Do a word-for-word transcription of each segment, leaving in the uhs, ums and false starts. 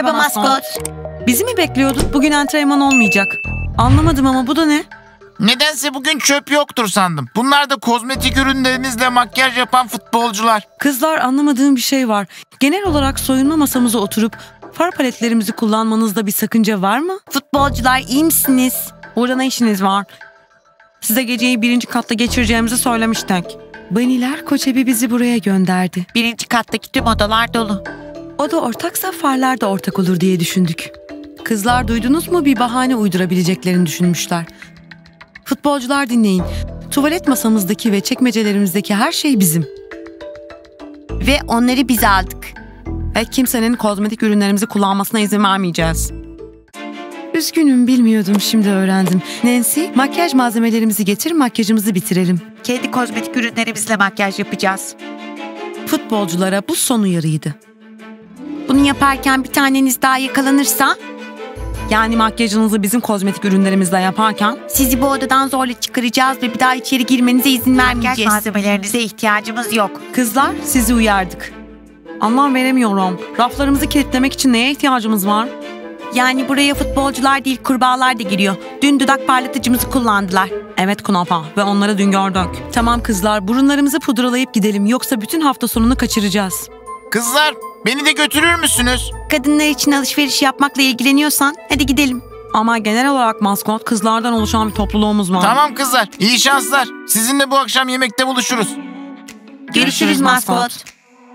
Merhaba maskot. Bizi mi bekliyordun? Bugün antrenman olmayacak. Anlamadım ama bu da ne? Nedense bugün çöp yoktur sandım. Bunlar da kozmetik ürünlerinizle makyaj yapan futbolcular. Kızlar, anlamadığım bir şey var. Genel olarak soyunma masamıza oturup far paletlerimizi kullanmanızda bir sakınca var mı? Futbolcular iyi misiniz? Burada ne işiniz var? Size geceyi birinci katta geçireceğimizi söylemiştik. Baniler Koçebi bizi buraya gönderdi. Birinci kattaki tüm odalar dolu. O da ortaksa farlar da ortak olur diye düşündük. Kızlar, duydunuz mu? Bir bahane uydurabileceklerini düşünmüşler. Futbolcular, dinleyin. Tuvalet masamızdaki ve çekmecelerimizdeki her şey bizim. Ve onları biz aldık. Ve kimsenin kozmetik ürünlerimizi kullanmasına izin vermeyeceğiz. Üzgünüm, bilmiyordum, şimdi öğrendim. Nancy, makyaj malzemelerimizi getir, makyajımızı bitirelim. Kendi kozmetik ürünlerimizle makyaj yapacağız. Futbolculara bu son uyarıydı. Bunu yaparken bir taneniz daha yakalanırsa, yani makyajınızı bizim kozmetik ürünlerimizle yaparken, sizi bu odadan zorla çıkaracağız ve bir daha içeri girmenize izin vermeyeceğiz. Makyaj malzemelerinize ihtiyacımız yok. Kızlar, sizi uyardık. Anlam veremiyorum. Raflarımızı kilitlemek için neye ihtiyacımız var? Yani buraya futbolcular değil, kurbağalar da giriyor. Dün dudak parlatıcımızı kullandılar. Evet Kunapa, ve onları dün gördük. Tamam kızlar, burunlarımızı pudralayıp gidelim, yoksa bütün hafta sonunu kaçıracağız. Kızlar, beni de götürür müsünüz? Kadınlar için alışveriş yapmakla ilgileniyorsan hadi gidelim. Ama genel olarak maskot, kızlardan oluşan bir topluluğumuz var. Tamam kızlar, iyi şanslar. Sizinle bu akşam yemekte buluşuruz. Görüşürüz, Görüşürüz maskot. maskot.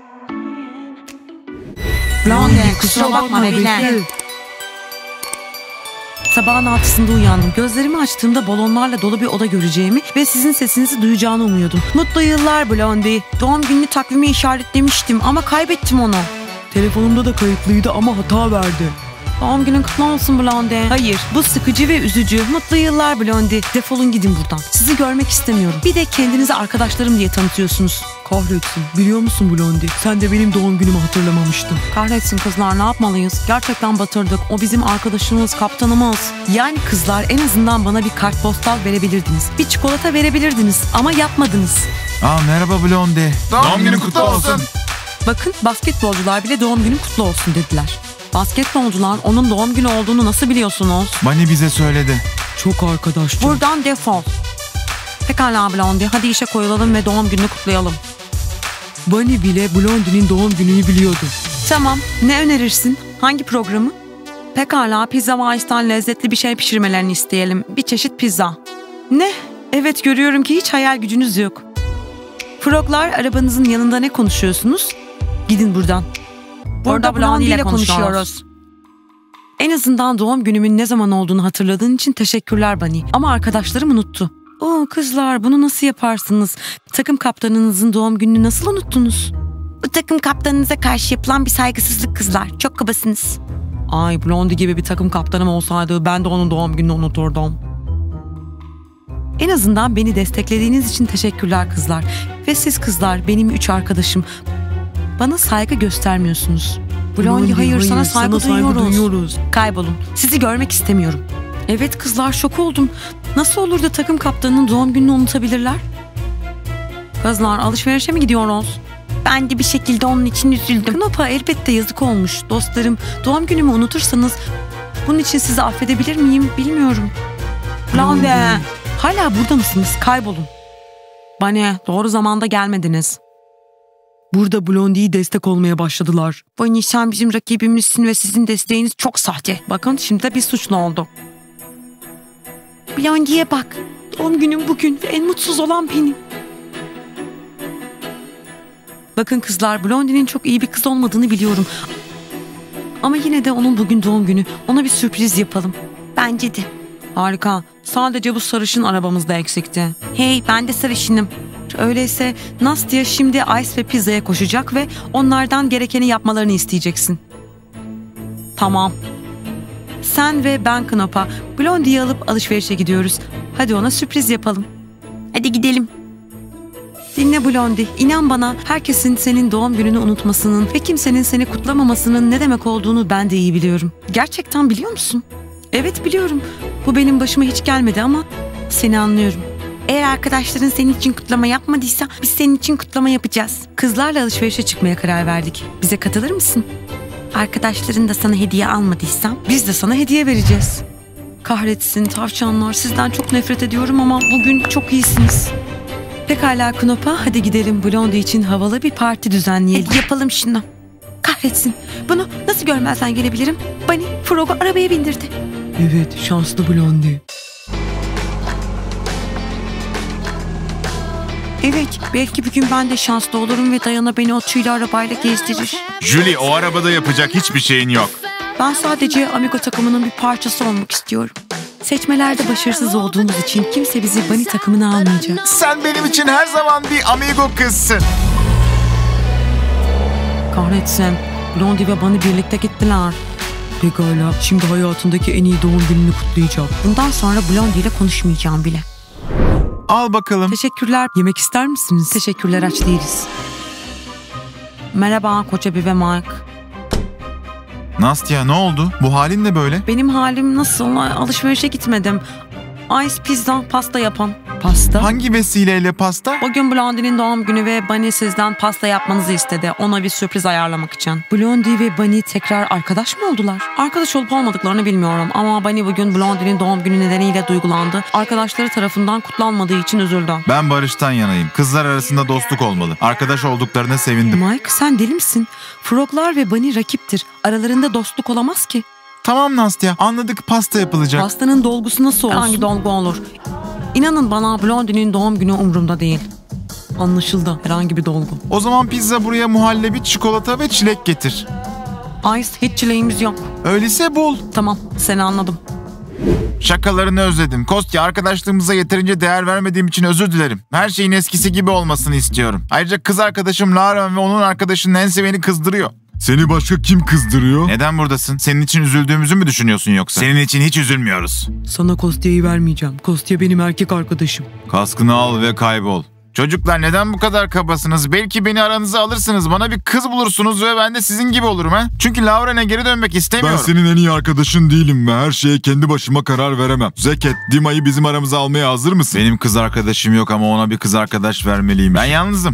Blondie, kusura bakma bebeğim. Sabahın altısında uyandım. Gözlerimi açtığımda balonlarla dolu bir oda göreceğimi ve sizin sesinizi duyacağını umuyordum. Mutlu yıllar Blondie. Doğum gününü takvime işaretlemiştim ama kaybettim onu. Telefonumda da kayıtlıydı ama hata verdi. Doğum günün kutlu olsun Blondie. Hayır, bu sıkıcı ve üzücü. Mutlu yıllar Blondie. Defolun gidin buradan. Sizi görmek istemiyorum. Bir de kendinizi arkadaşlarım diye tanıtıyorsunuz. Kahretsin. Biliyor musun Blondie? Sen de benim doğum günümü hatırlamamıştın. Kahretsin kızlar, ne yapmalıyız? Gerçekten batırdık. O bizim arkadaşımız, kaptanımız. Yani kızlar, en azından bana bir kartpostal verebilirdiniz. Bir çikolata verebilirdiniz ama yapmadınız. Aa, merhaba Blondie. Doğum, doğum günün kutlu olsun. Bakın, basketbolcular bile doğum günün kutlu olsun dediler. Basketbolcular, onun doğum günü olduğunu nasıl biliyorsunuz? Bani bize söyledi. Çok arkadaşça. Buradan defol. Pekala Blondie, hadi işe koyulalım ve doğum gününü kutlayalım. Bani bile Blondie'nin doğum gününü biliyordu. Tamam, ne önerirsin? Hangi programı? Pekala, Pizza Vice'dan lezzetli bir şey pişirmelerini isteyelim. Bir çeşit pizza. Ne? Evet, görüyorum ki hiç hayal gücünüz yok. Froglar, arabanızın yanında ne konuşuyorsunuz? Gidin buradan. Burada Blondie ile konuşuyoruz. En azından doğum günümün ne zaman olduğunu hatırladığın için teşekkürler Bani. Ama arkadaşlarım unuttu. Oo kızlar, bunu nasıl yaparsınız? Takım kaptanınızın doğum gününü nasıl unuttunuz? Bu takım kaptanınıza karşı yapılan bir saygısızlık kızlar. Çok kabasınız. Ay, Blondie gibi bir takım kaptanım olsaydı ben de onun doğum gününü unuturdum. En azından beni desteklediğiniz için teşekkürler kızlar. Ve siz kızlar, benim üç arkadaşım. Bana saygı göstermiyorsunuz. Blondie, hayır, hayır sana saygı, sana duyuyoruz. saygı duyuyoruz. Kaybolun. Sizi görmek istemiyorum. Evet kızlar, şok oldum. Nasıl olur da takım kaptanının doğum gününü unutabilirler? Kızlar, alışverişe mi gidiyoruz? Ben de bir şekilde onun için üzüldüm. Knopa, elbette yazık olmuş. Dostlarım, doğum günümü unutursanız bunun için sizi affedebilir miyim bilmiyorum. Blondie, hala burada mısınız? Kaybolun. Bani, doğru zamanda gelmediniz. Burada Blondie'yi destek olmaya başladılar. Bani, sen bizim rakibimizsin ve sizin desteğiniz çok sahte. Bakın, şimdi de bir suçlu oldu. Blondie'ye bak. Doğum günüm bugün ve en mutsuz olan benim. Bakın kızlar, Blondie'nin çok iyi bir kız olmadığını biliyorum. Ama yine de onun bugün doğum günü. Ona bir sürpriz yapalım. Bence de. Harika. Sadece bu sarışın arabamızda eksikti. Hey, ben de sarışınım. Öyleyse Nastya şimdi Ice ve Pizza'ya koşacak ve onlardan gerekeni yapmalarını isteyeceksin. Tamam. Sen ve ben Knopa, Blondie'yi alıp alışverişe gidiyoruz. Hadi ona sürpriz yapalım. Hadi gidelim. Dinle Blondie, inan bana, herkesin senin doğum gününü unutmasının ve kimsenin seni kutlamamasının ne demek olduğunu ben de iyi biliyorum. Gerçekten biliyor musun? Evet, biliyorum. Bu benim başıma hiç gelmedi ama seni anlıyorum. Eğer arkadaşların senin için kutlama yapmadıysa biz senin için kutlama yapacağız. Kızlarla alışverişe çıkmaya karar verdik. Bize katılır mısın? Arkadaşların da sana hediye almadıysam? Biz de sana hediye vereceğiz. Kahretsin tavşanlar, sizden çok nefret ediyorum ama bugün çok iyisiniz. Pekala Knopa, hadi gidelim Blondie için havalı bir parti düzenleyelim. Hadi yapalım şunu. Kahretsin, bunu nasıl görmezden gelebilirim? Bunny, Frog'u arabaya bindirdi. Evet, şanslı Blondie. Evet, belki bir gün ben de şanslı olurum ve Dayana beni o tüylü arabayla gezdirir. Julie, o arabada yapacak hiçbir şeyin yok. Ben sadece Amigo takımının bir parçası olmak istiyorum. Seçmelerde başarısız olduğumuz için kimse bizi Bunny takımına almayacak. Sen benim için her zaman bir amigo kızsın. Kahretsin, Blondie ve Bunny birlikte gittiler. Pekala, şimdi hayatındaki en iyi doğum gününü kutlayacak. Bundan sonra Blondie ile konuşmayacağım bile. Al bakalım. Teşekkürler. Yemek ister misiniz? Teşekkürler, aç değiliz. Merhaba Koca Bebe Mike. Nastya, ne oldu? Bu halin de böyle. Benim halim nasıl? Alışverişe gitmedim. Ice pizza, pasta yapan. Pasta? Hangi vesileyle pasta? Bugün Blondie'nin doğum günü ve Bunny sizden pasta yapmanızı istedi. Ona bir sürpriz ayarlamak için. Blondie ve Bunny tekrar arkadaş mı oldular? Arkadaş olup olmadıklarını bilmiyorum ama Bunny bugün Blondie'nin doğum günü nedeniyle duygulandı. Arkadaşları tarafından kutlanmadığı için üzüldü. Ben barıştan yanayım. Kızlar arasında dostluk olmalı. Arkadaş olduklarına sevindim. Mike, sen deli misin? Froglar ve Bunny rakiptir. Aralarında dostluk olamaz ki. Tamam Nastya, anladık, pasta yapılacak. Pastanın dolgusu nasıl olsun? Hangi dolgu olur? İnanın bana Blondie'nin doğum günü umurumda değil. Anlaşıldı, herhangi bir dolgu. O zaman pizza buraya muhallebi, çikolata ve çilek getir. Ice, hiç çileğimiz yok. Öyleyse bul. Tamam, seni anladım. Şakalarını özledim. Kostya, arkadaşlığımıza yeterince değer vermediğim için özür dilerim. Her şeyin eskisi gibi olmasını istiyorum. Ayrıca kız arkadaşım Lauren ve onun arkadaşının Nancy beni kızdırıyor. Seni başka kim kızdırıyor? Neden buradasın? Senin için üzüldüğümüzü mü düşünüyorsun yoksa? Senin için hiç üzülmüyoruz. Sana Kostya'yı vermeyeceğim. Kostya benim erkek arkadaşım. Kaskını al ve kaybol. Çocuklar, neden bu kadar kabasınız? Belki beni aranıza alırsınız. Bana bir kız bulursunuz ve ben de sizin gibi olurum ha? Çünkü Lauren'e geri dönmek Ben istemiyorum. senin en iyi arkadaşın değilim ve her şeye kendi başıma karar veremem. Zeket, Dima'yı bizim aramıza almaya hazır mısın? Benim kız arkadaşım yok ama ona bir kız arkadaş vermeliyim. Ben yalnızım.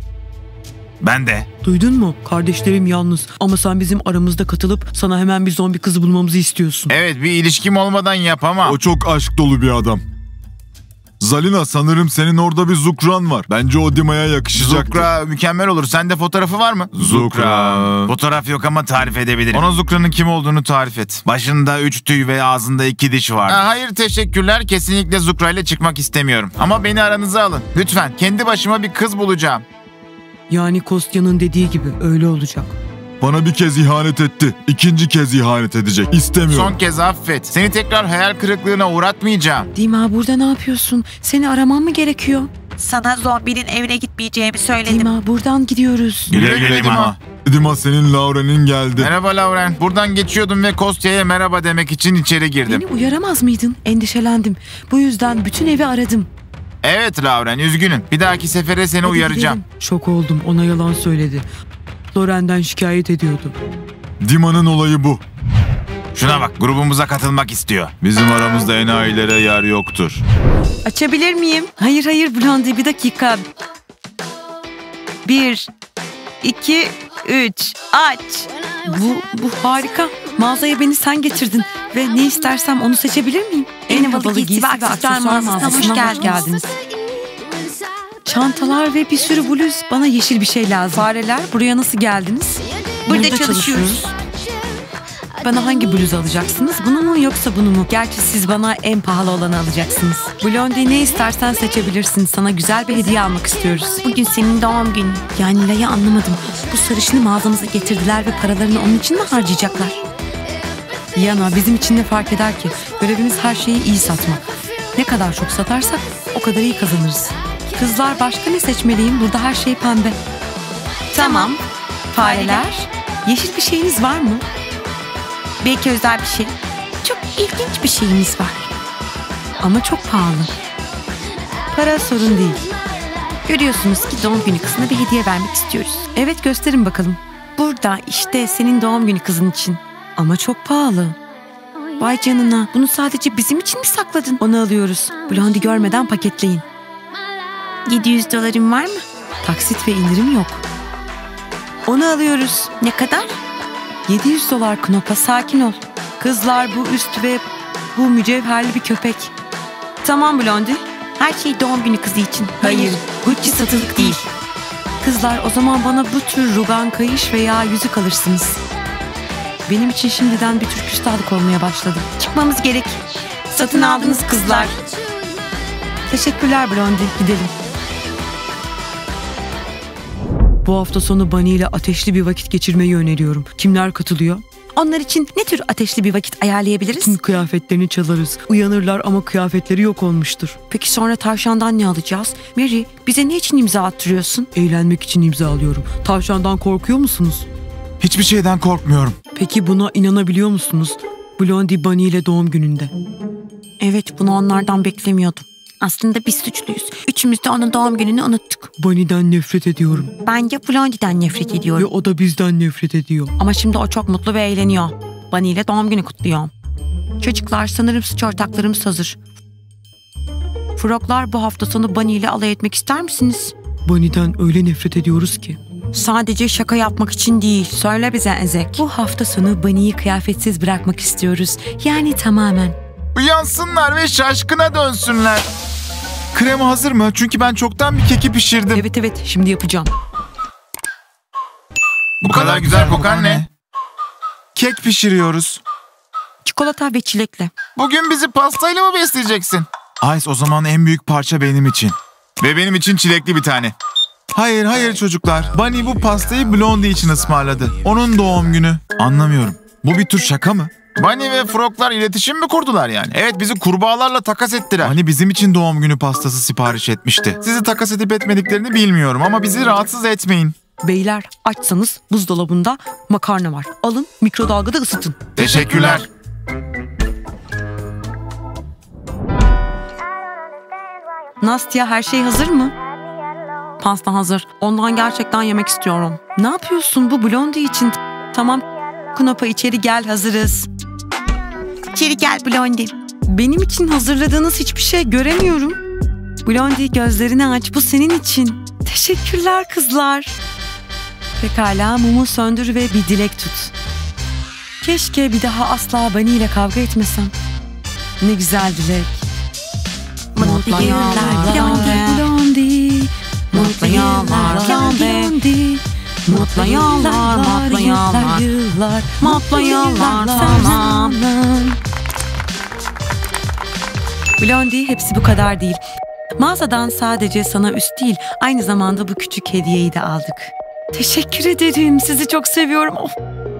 Ben de. Duydun mu? Kardeşlerim yalnız. Ama sen bizim aramızda katılıp sana hemen bir zombi kızı bulmamızı istiyorsun. Evet, bir ilişkim olmadan yapamam. O çok aşk dolu bir adam. Zalina, sanırım senin orada bir Zukran var. Bence o Dima'ya yakışacak. Zukra mükemmel olur. Sende fotoğrafı var mı? Zukra. Fotoğraf yok ama tarif edebilirim. Ona Zukra'nın kim olduğunu tarif et. Başında üç tüy ve ağzında iki diş var. Ha, hayır teşekkürler. Kesinlikle Zukra ile çıkmak istemiyorum. Ama beni aranıza alın. Lütfen. Kendi başıma bir kız bulacağım. Yani Kostya'nın dediği gibi öyle olacak. Bana bir kez ihanet etti. İkinci kez ihanet edecek. İstemiyorum. Son kez affet. Seni tekrar hayal kırıklığına uğratmayacağım. Dima, burada ne yapıyorsun? Seni aramam mı gerekiyor? Sana zombinin evine gitmeyeceğimi söyledim. Dima, buradan gidiyoruz. Güle güle Dima. Dima, senin Lauren'in geldi. Merhaba Lauren. Buradan geçiyordum ve Kostya'ya merhaba demek için içeri girdim. Beni uyaramaz mıydın? Endişelendim. Bu yüzden bütün evi aradım. Evet Lauren, üzgünüm. Bir dahaki sefere seni Hadi uyaracağım. gidelim. Şok oldum. Ona yalan söyledi. Loren'den şikayet ediyordu. Dima'nın olayı bu. Şuna bak, grubumuza katılmak istiyor. Bizim aramızda enayilere yer yoktur. Açabilir miyim? Hayır hayır Blondie, bir dakika. Bir, iki, üç, aç. Bu, bu harika. Mağazaya beni sen getirdin ve ne istersem onu seçebilir miyim? En havalı giysi ve aksesuar mağazasına hoş geldiniz. Çantalar ve bir sürü bluz. Bana yeşil bir şey lazım. Fareler, buraya nasıl geldiniz? Burada çalışıyoruz. Bana hangi bluzu alacaksınız? Bunu mu yoksa bunu mu? Gerçi siz bana en pahalı olanı alacaksınız. Blondie, ne istersen seçebilirsin. Sana güzel bir hediye almak istiyoruz. Bugün senin doğum günün. Yani Laya, anlamadım. Bu sarışını mağazamıza getirdiler ve paralarını onun için mi harcayacaklar? Yana, bizim için ne fark eder ki? Görevimiz her şeyi iyi satmak. Ne kadar çok satarsak o kadar iyi kazanırız. Kızlar, başka ne seçmeliyim? Burada her şey pembe. Tamam. Fareler, yeşil bir şeyiniz var mı? Belki özel bir şey. Çok ilginç bir şeyimiz var. Ama çok pahalı. Para sorun değil. Görüyorsunuz ki doğum günü kızına bir hediye vermek istiyoruz. Evet, gösterin bakalım. Burada işte senin doğum günü kızın için. Ama çok pahalı. Vay canına, bunu sadece bizim için mi sakladın? Onu alıyoruz. Blondie görmeden paketleyin. yedi yüz dolarım var mı? Taksit ve indirim yok. Onu alıyoruz. Ne kadar? yedi yüz dolar Knopa, sakin ol. Kızlar, bu üst ve bu mücevherli bir köpek. Tamam Blondie. Her şey doğum günü kızı için. Hayır, Gucci satılık değil. Kızlar, o zaman bana bu tür rugan kayış veya yüzük alırsınız. Benim için şimdiden bir tür küstahlık olmaya başladı. Çıkmamız gerek. Satın aldınız kızlar. Teşekkürler Blondie, gidelim. Bu hafta sonu Bunny ile ateşli bir vakit geçirmeyi öneriyorum. Kimler katılıyor? Onlar için ne tür ateşli bir vakit ayarlayabiliriz? Tüm kıyafetlerini çalarız. Uyanırlar ama kıyafetleri yok olmuştur. Peki sonra tavşandan ne alacağız? Mary, bize ne için imza attırıyorsun? Eğlenmek için imza alıyorum. Tavşandan korkuyor musunuz? Hiçbir şeyden korkmuyorum. Peki buna inanabiliyor musunuz? Blondie Bunny ile doğum gününde. Evet, bunu onlardan beklemiyordum. Aslında biz suçluyuz. Üçümüz de onun doğum gününü unuttuk. Bunny'den nefret ediyorum. Bence Blondie'den nefret Ve ediyorum. o da bizden nefret ediyor. Ama şimdi o çok mutlu ve eğleniyor. Bunny ile doğum günü kutluyor. Çocuklar, sanırım suç ortaklarımız hazır. Froglar, bu hafta sonu Bunny ile alay etmek ister misiniz? Bunny'den öyle nefret ediyoruz ki. Sadece şaka yapmak için değil. Söyle bize Ezek. Bu hafta sonu Bunny'yi kıyafetsiz bırakmak istiyoruz. Yani tamamen. Uyansınlar ve şaşkına dönsünler. Krema hazır mı? Çünkü ben çoktan bir keki pişirdim. Evet evet, şimdi yapacağım. Bu kadar güzel kokan ne? Kek pişiriyoruz. Çikolata ve çilekle. Bugün bizi pastayla mı besleyeceksin? Ice, o zaman en büyük parça benim için. Ve benim için çilekli bir tane. Hayır hayır çocuklar. Bunny bu pastayı Blondie için ısmarladı. Onun doğum günü. Anlamıyorum. Bu bir tür şaka mı? Bunny ve Froglar iletişim mi kurdular yani? Evet, bizi kurbağalarla takas ettiler. Bunny bizim için doğum günü pastası sipariş etmişti. Sizi takas edip etmediklerini bilmiyorum ama bizi rahatsız etmeyin. Beyler, açsanız buzdolabında makarna var. Alın, mikrodalgada ısıtın. Teşekkürler. Nastya, her şey hazır mı? Pasta hazır. Ondan gerçekten yemek istiyorum. Ne yapıyorsun bu Blondie için? Tamam, Knopa içeri gel, hazırız. İçeri gel Blondie. Benim için hazırladığınız hiçbir şey göremiyorum. Blondie, gözlerini aç, bu senin için. Teşekkürler kızlar. Pekala, mumu söndür ve bir dilek tut. Keşke bir daha asla Bunny ile kavga etmesem. Ne güzel dilek. Mutlu yıllar Blondie. Blondie. Mutlu yıllar Blondie. Mutlu yıllar, mutlu yıllar, yıllar, mutlu yıllar sana. Blondie, hepsi bu kadar değil. Mağazadan sadece sana üst değil, aynı zamanda bu küçük hediyeyi de aldık. Teşekkür ederim, sizi çok seviyorum. Of.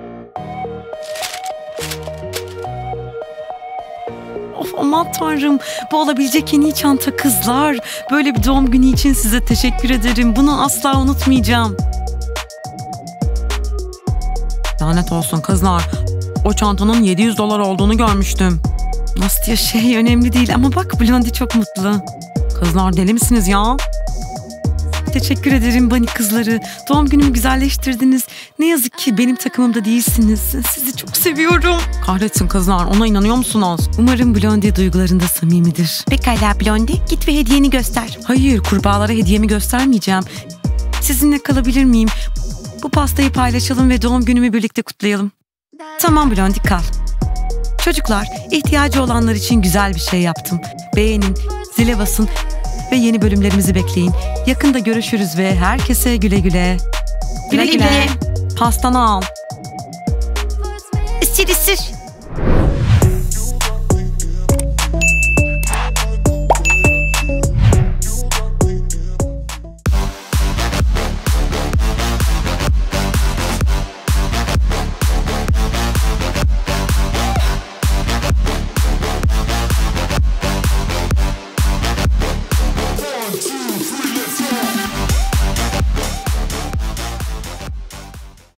Of, aman tanrım, bu olabilecek en iyi çanta kızlar. Böyle bir doğum günü için size teşekkür ederim. Bunu asla unutmayacağım. Lanet olsun kızlar. O çantanın yedi yüz dolar olduğunu görmüştüm. Nastya, şey önemli değil ama bak Blondie çok mutlu. Kızlar, deli misiniz ya? Teşekkür ederim Bunny kızları. Doğum günümü güzelleştirdiniz. Ne yazık ki benim takımımda değilsiniz. Sizi çok seviyorum. Kahretsin kızlar, ona inanıyor musunuz? Umarım Blondie duygularında samimidir. Pekala Blondie, git ve hediyeni göster. Hayır, kurbağalara hediyemi göstermeyeceğim. Sizinle kalabilir miyim? Bu pastayı paylaşalım ve doğum günümü birlikte kutlayalım. Tamam Blondie, kal. Çocuklar, ihtiyacı olanlar için güzel bir şey yaptım. Beğenin, zile basın ve yeni bölümlerimizi bekleyin. Yakında görüşürüz ve herkese güle güle. Güle güle. Pastanı al. Isır ısır.